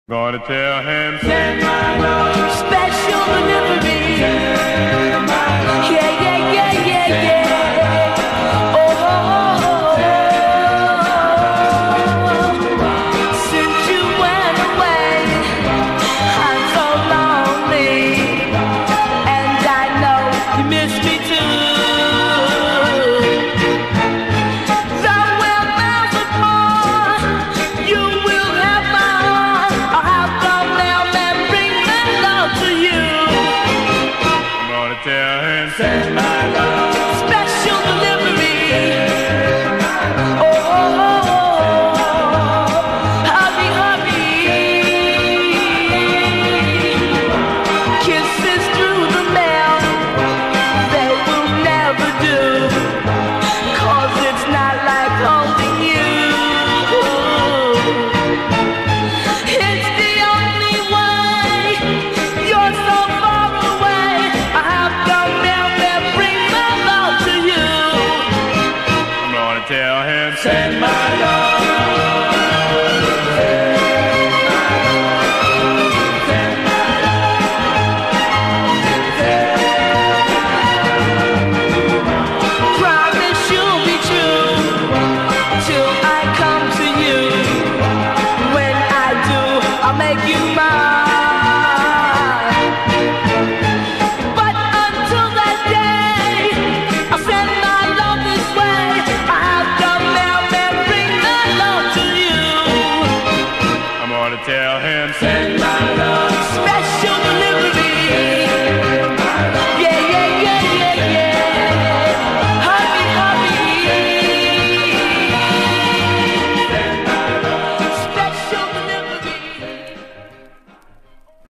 Gonna tell him, send my love, Special delivery. send my love, Yeah, yeah, yeah, yeah, yeah. Oh, since you went away, I'm so lonely, and I know you miss me too. Though we're miles apart, you will have my heart. I'll have come down and bring my love to you. I'm gonna tell him, send my love, Special delivery. Oh, hurry, hurry. Kisses through the mail, they will never do. 'Cause it's not like holding you. It's the only way. You're so far away. I have come down and bring my love to you. I'm gonna tell him, send my love. Promise you'll be true till I come to you. When I do, I'll make you mine. But until that day, I'll send my love this way. I'll come down and bring my love to you. I'm gonna tell him, send my love, Special delivery.